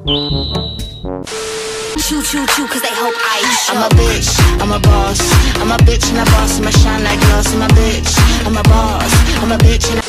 Choo choo choo, cause they hope I show. I'm a bitch, I'm a boss. I'm a bitch and a boss, I'ma shine like gloss. I'm a bitch, I'm a boss. I'm a bitch and